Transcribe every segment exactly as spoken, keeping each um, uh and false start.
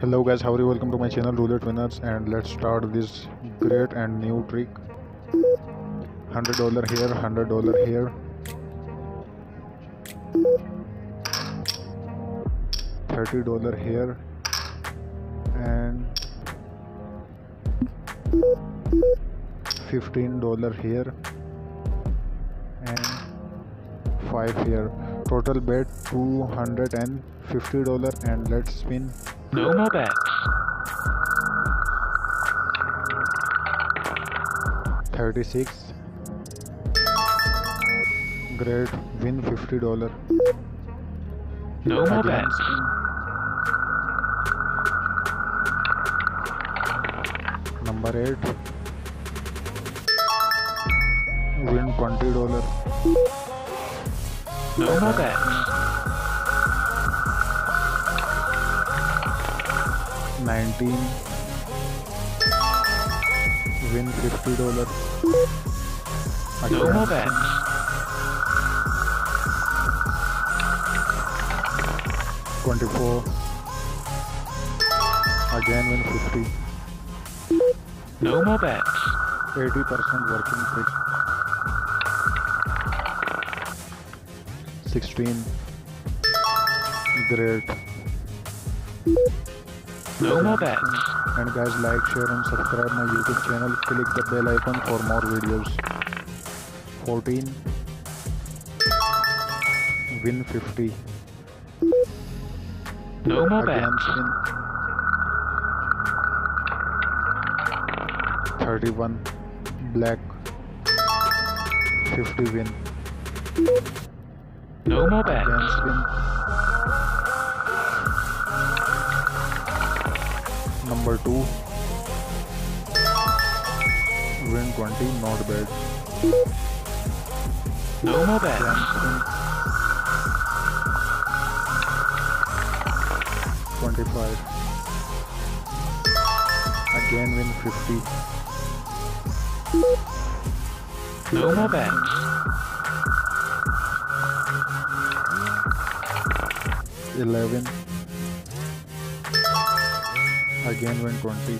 Hello guys, how are you? Welcome to my channel Roulette Winners, and let's start this great and new trick. one hundred dollars here, one hundred dollars here, thirty dollars here, and fifteen dollars here, and five here. Total bet two hundred fifty dollars, and let's spin. No more bets. thirty-six. Great, win fifty dollars. No more Again bets. spin. Number eight. Win twenty dollars. No more bets. nineteen. Win fifty dollars. No more bets. twenty-four. Again win fifty. No more bets. eighty percent working trick. sixteen. Great. No more bets. And guys, like, share and subscribe my YouTube channel. Click the bell icon for more videos. fourteen. Win fifty. No more Again bets. spin. thirty-one. Black. fifty win. No more Again bets. spin. Number two. Win twenty, not bad. No more Again bets. spin. twenty-five. Again win fifty. No more bets. eleven. Again win twenty.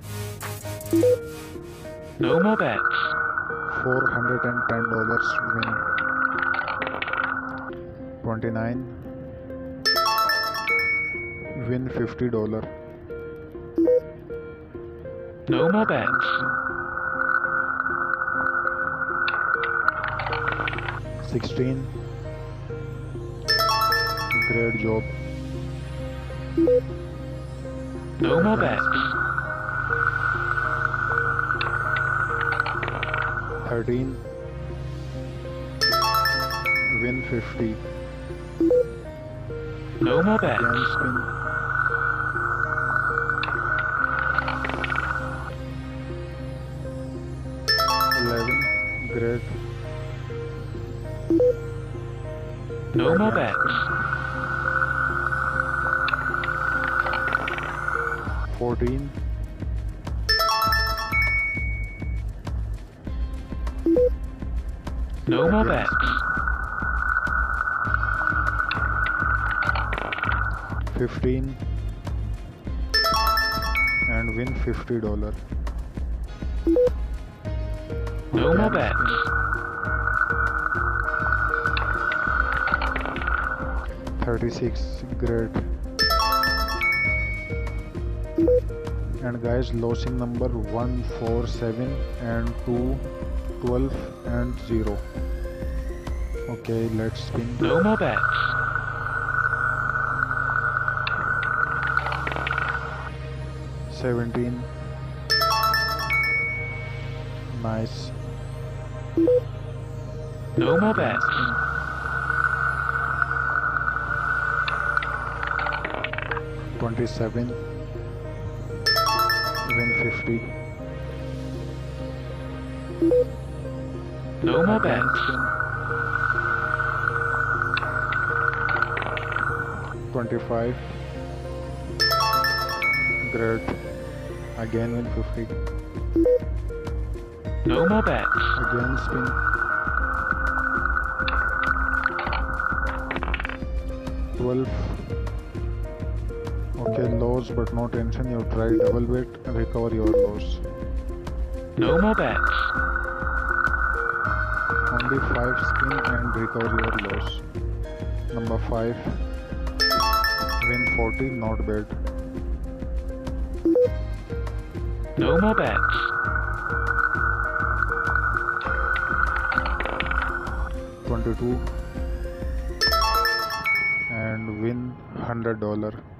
No more bets. four hundred ten dollars win. twenty-nine. Win fifty dollars. No more bets. sixteen. Great job. No more bets. thirteen. Win fifty. No more bets. Again spin. eleven. Great. No more bets. fourteen. No more Again bets. fifteen. And win fifty dollars. No more bets. thirty-six. Great. And guys, losing number one, four, seven and two, twelve and zero. Okay, let's spin. No more bets. seventeen. Nice. No more bets. twenty-seven. Win fifty. No more Again bets. spin. twenty-five. Great. Again win fifty. No more bets. Again spin. twelve. Okay, loss but no tension. You try double bet, recover your loss. No more bets. Only five spin and recover your loss. Number five. Win forty, not bad. No more bets. twenty-two and win one hundred dollars.